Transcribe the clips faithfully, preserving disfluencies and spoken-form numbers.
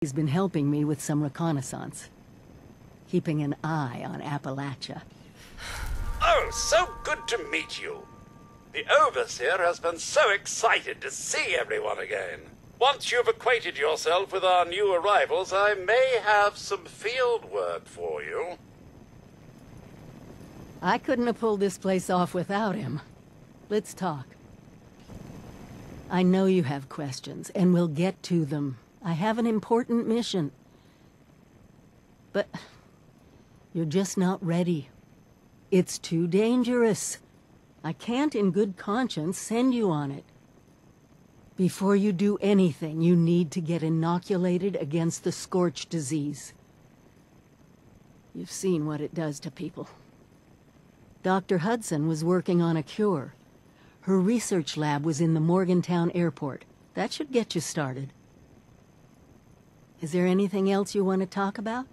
He's been helping me with some reconnaissance, keeping an eye on Appalachia. Oh, so good to meet you. The Overseer has been so excited to see everyone again. Once you've acquainted yourself with our new arrivals, I may have some field work for you. I couldn't have pulled this place off without him. Let's talk. I know you have questions, and we'll get to them. I have an important mission. But you're just not ready. It's too dangerous. I can't in good conscience send you on it. Before you do anything, you need to get inoculated against the Scorch disease. You've seen what it does to people. Doctor Hudson was working on a cure. Her research lab was in the Morgantown airport. That should get you started. Is there anything else you want to talk about?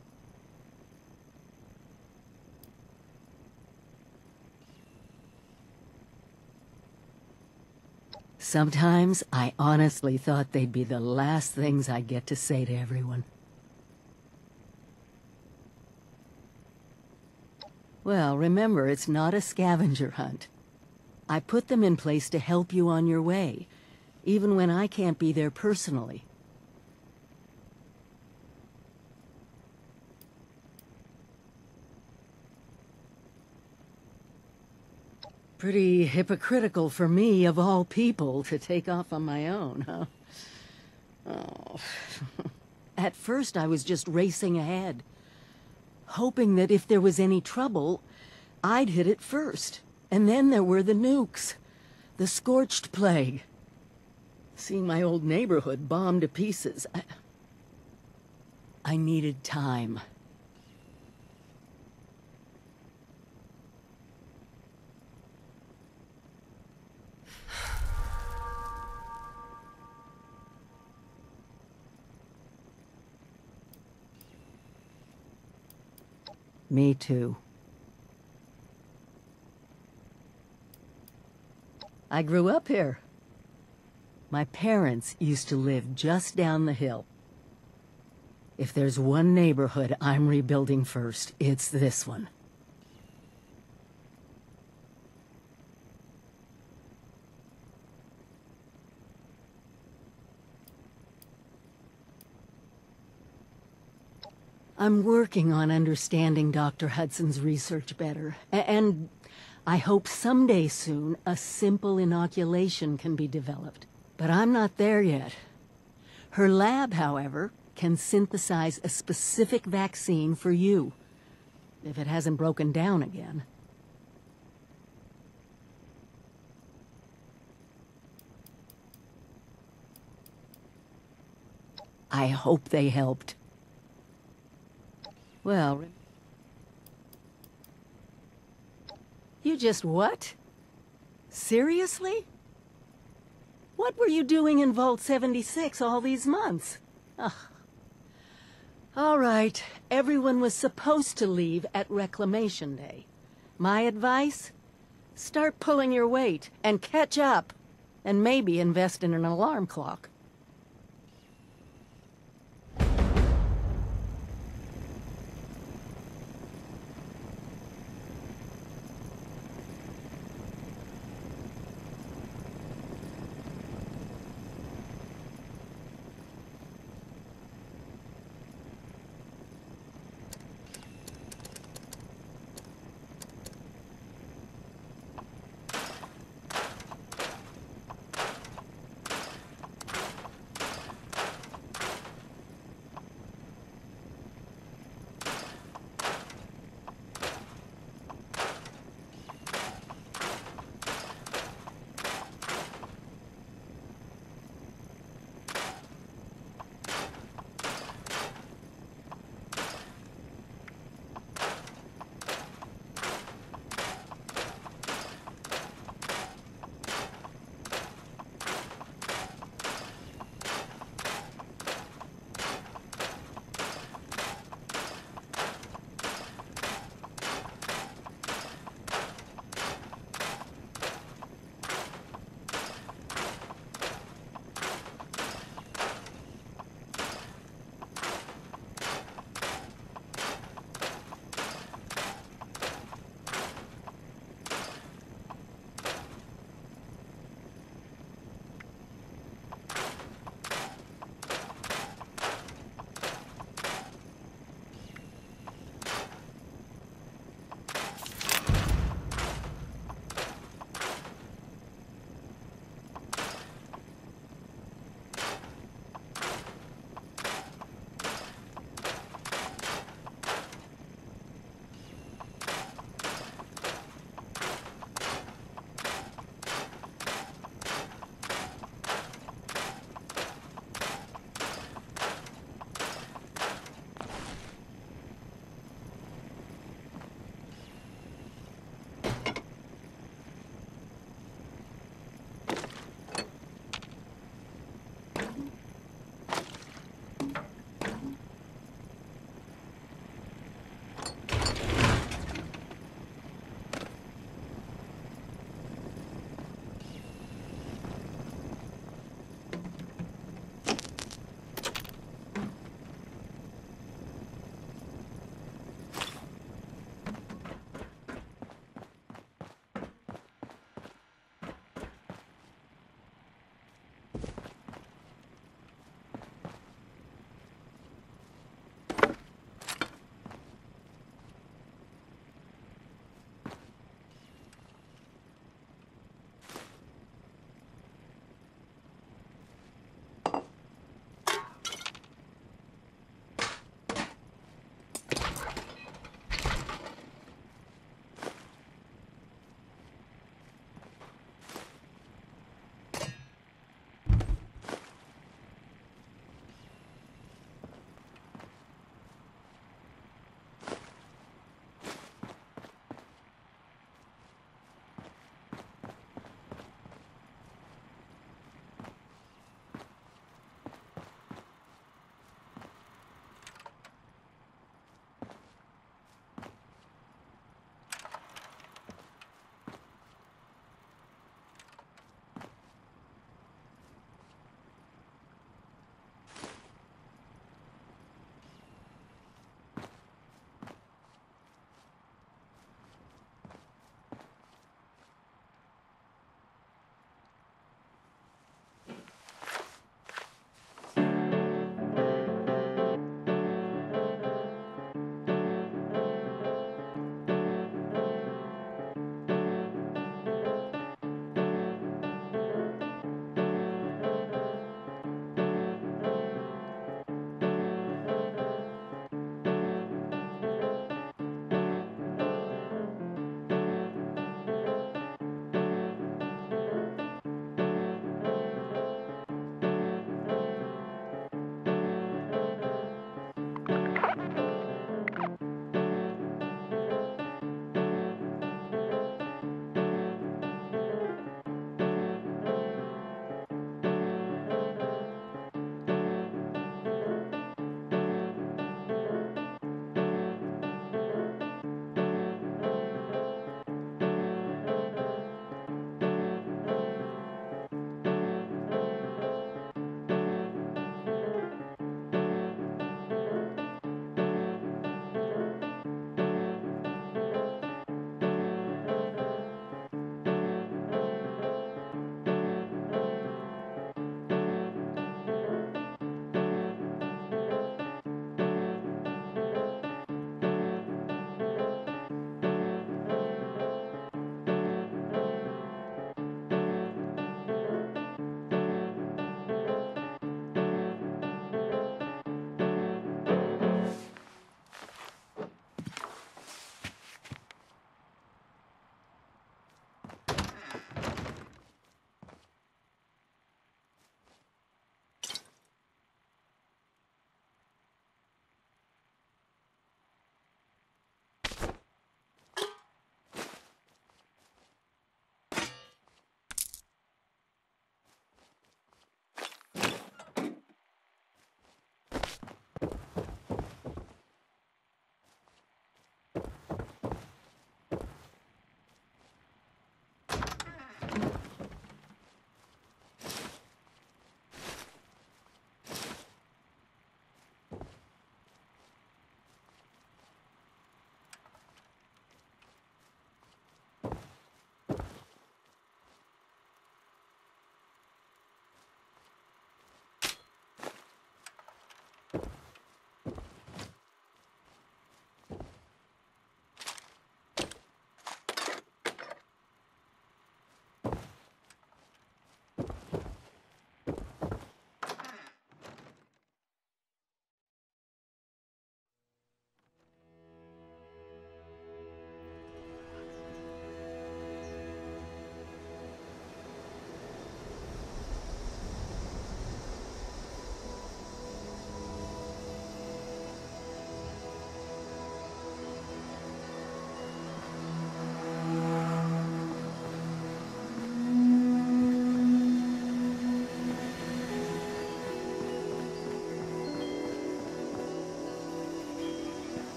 Sometimes I honestly thought they'd be the last things I get to say to everyone. Well, remember, it's not a scavenger hunt. I put them in place to help you on your way, even when I can't be there personally. Pretty hypocritical for me, of all people, to take off on my own, huh? Oh. At first, I was just racing ahead, hoping that if there was any trouble, I'd hit it first. And then there were the nukes, the Scorched Plague. Seeing my old neighborhood bombed to pieces, I, I needed time. Me too. I grew up here. My parents used to live just down the hill. If there's one neighborhood I'm rebuilding first, it's this one. I'm working on understanding Doctor Hudson's research better, and I hope someday soon a simple inoculation can be developed. But I'm not there yet. Her lab, however, can synthesize a specific vaccine for you, if it hasn't broken down again. I hope they helped. Well, you just what? Seriously? What were you doing in Vault seventy-six all these months? Ugh. All right, everyone was supposed to leave at Reclamation Day. My advice? Start pulling your weight and catch up, and maybe invest in an alarm clock.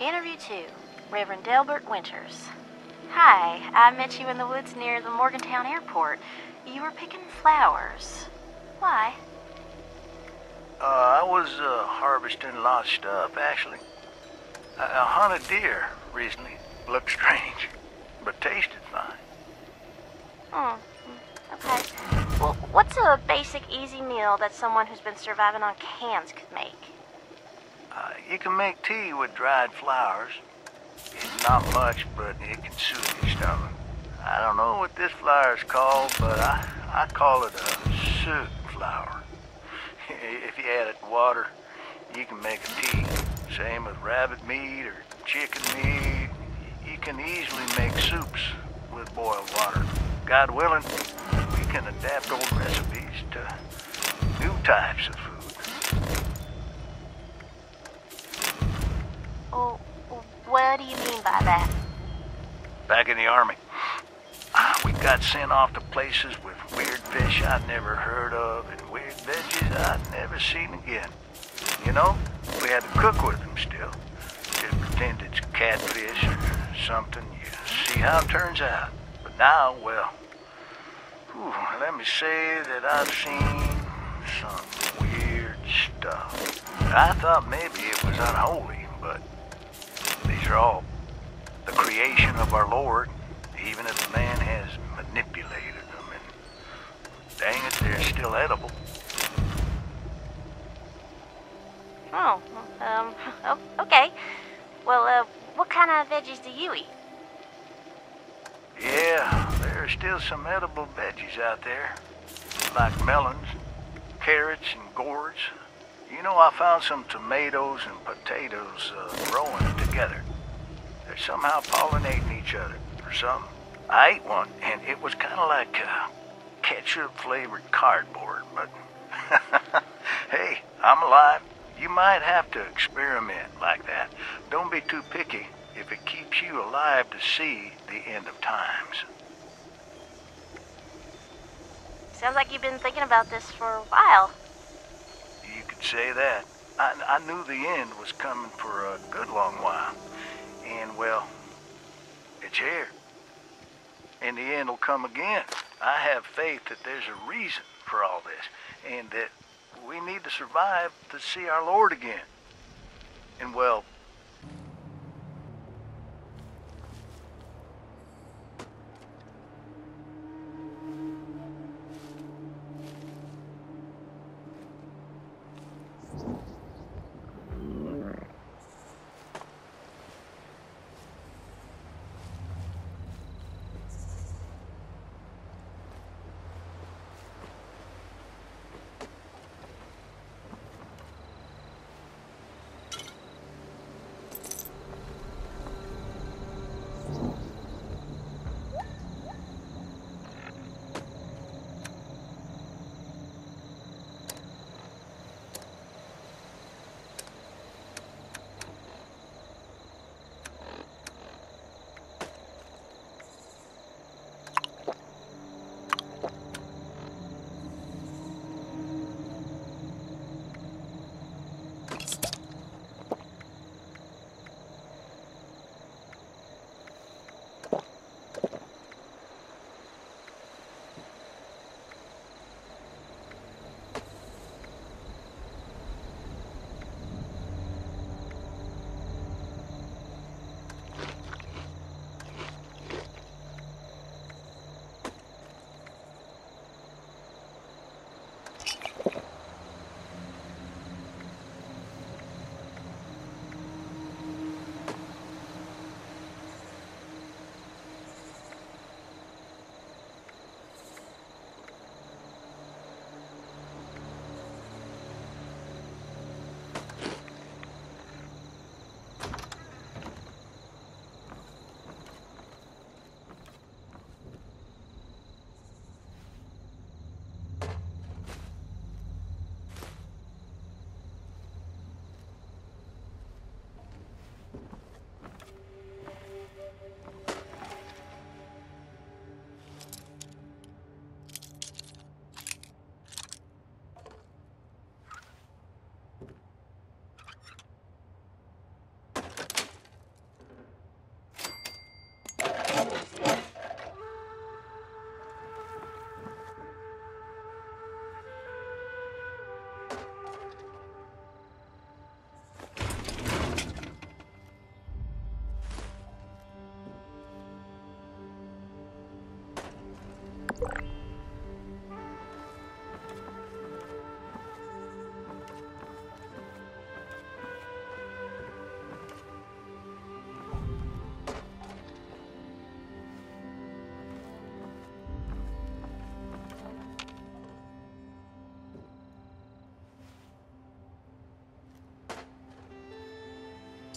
Interview two. Reverend Delbert Winters. Hi, I met you in the woods near the Morgantown airport. You were picking flowers. Why? Uh, I was uh, harvesting a lot of stuff, actually. I, I hunted deer recently. Looked strange, but tasted fine. Hmm, okay. Well, what's a basic, easy meal that someone who's been surviving on cans could make? Uh, you can make tea with dried flowers. It's not much, but it can soothe your stomach. I don't know what this flower is called, but I, I call it a soot flower. If you add it to water, you can make a tea. Same with rabbit meat or chicken meat. You can easily make soups with boiled water. God willing, we can adapt old recipes to new types of food. Oh, what do you mean by that? Back in the Army, we got sent off to places with weird fish I'd never heard of and weird veggies I'd never seen again. You know, we had to cook with them still. Just pretend it's catfish or something. You see how it turns out. But now, well, whew, let me say that I've seen some weird stuff. I thought maybe it was unholy, but these are all the creation of our Lord, even if man has manipulated them, and dang it, they're still edible. Oh, um, oh, okay. Well, uh, what kind of veggies do you eat? Yeah, there are still some edible veggies out there, like melons, carrots, and gourds. You know, I found some tomatoes and potatoes uh, growing together. They're somehow pollinating each other or something. I ate one, and it was kind of like uh, ketchup-flavored cardboard, but hey, I'm alive. You might have to experiment like that. Don't be too picky if it keeps you alive to see the end of times. Sounds like you've been thinking about this for a while. You could say that. I, I knew the end was coming for a good long while. And, well, it's here. And the end will come again. I have faith that there's a reason for all this, and that we need to survive to see our Lord again. And, well,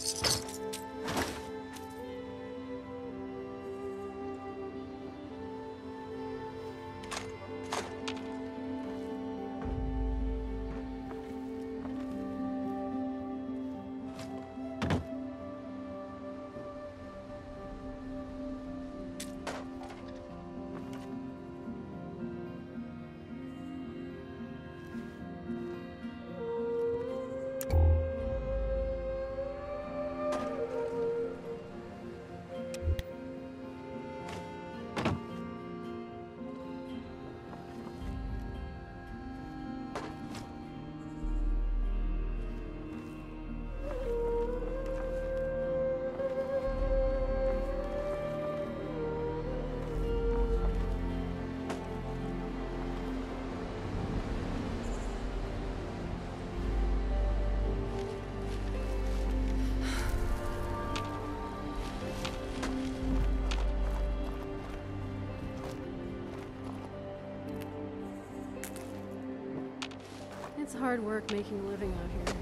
It's hard work making a living out here.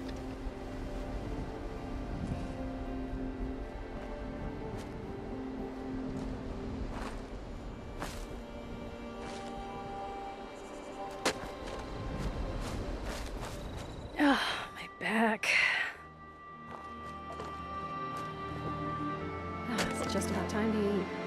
Ah, my back. Ah, it's just about time to eat.